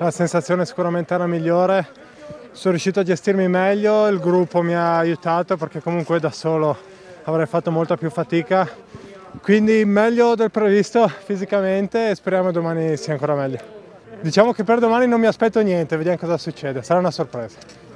la sensazione sicuramente era migliore, sono riuscito a gestirmi meglio, il gruppo mi ha aiutato perché comunque da solo avrei fatto molta più fatica, quindi meglio del previsto fisicamente e speriamo domani sia ancora meglio. Diciamo che per domani non mi aspetto niente, vediamo cosa succede, sarà una sorpresa.